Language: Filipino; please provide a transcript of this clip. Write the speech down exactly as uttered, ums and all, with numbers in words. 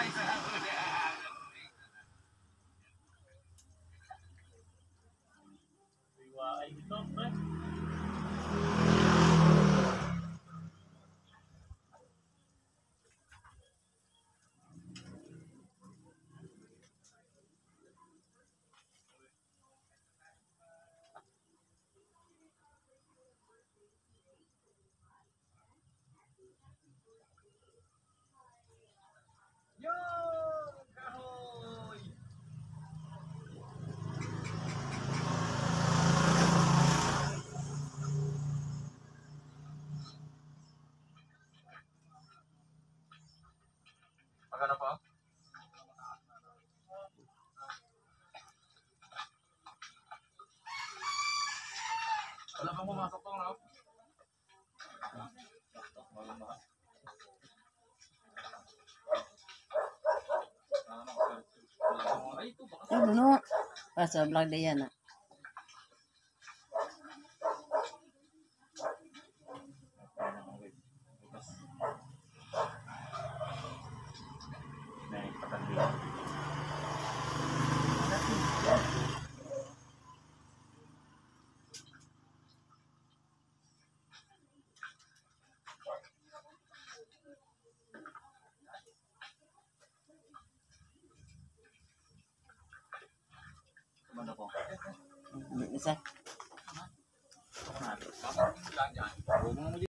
Ay, ito, pre. Magano po? Wala pang pumasok po, no? Ay, buno. Paso, vlog na yan ah. Ano po? Isa. Ako na. Lang dyan.